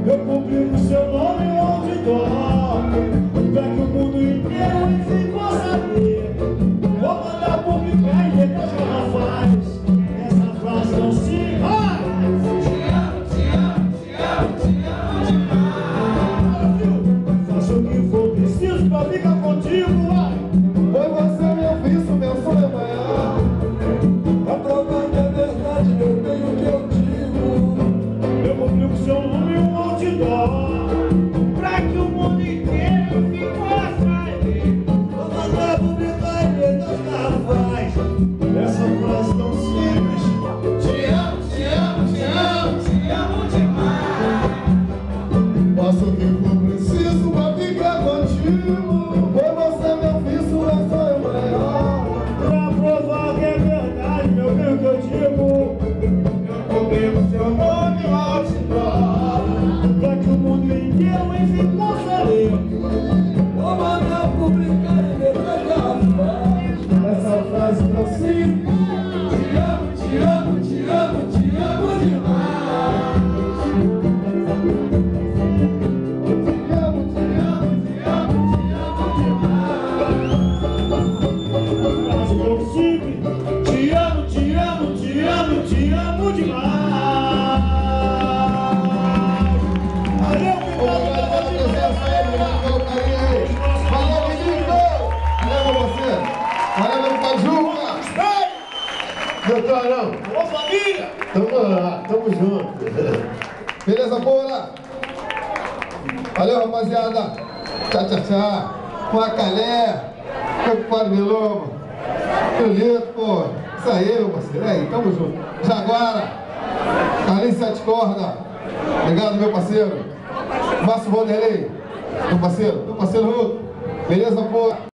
Eu publico seu nome onde toco, pra que o mundo inteiro enfim possa saber. Vou mandar publicar e depois ela faz essa frase não se vai. Te amo, te amo, te amo, te amo demais. Faça o que for preciso pra ficar contigo, vai. Foi você meu vício, meu sonho maior. Pra provar que é verdade, eu tenho o que eu digo. Eu publico seu nome um outdoor, pra que o mundo inteiro fique a saber. Vou mandar publicar e ver das garrafais essa frase tão simples. Te amo, te amo, te amo, te amo demais. Faço o que for preciso pra ficar contigo. Foi você meu vício, meu sonho maior. Pra provar que é verdade, meu bem, que eu digo. Eu publico seu nome um outdoor, pra que o mundo inteiro enfim possa ler. Vou mandar publicar e ver das garrafais essa frase tão simples. Te amo, te amo, te amo, te amo demais. Te amo, te amo, te amo, te amo demais. Frase tão simples. Te amo, te amo, te amo, te amo demais. Valeu, Obrigado pela presença aí, obrigado pelo carinho aí. Valeu, menino! Valeu você! Valeu, meu Pajuca! Doutorão! Ô, família! Tamo lá, tamo junto! Beleza, porra? Valeu, rapaziada! Tchau, tchau, tchau! Macalé! Preocupado Bilomo! Julito, pô! Isso aí, meu parceiro! Aí, tamo junto! Jaguara! Carlinhos Sete Corda! Obrigado, meu parceiro! Márcio Vanderlei! Meu parceiro Ruto! Beleza, porra?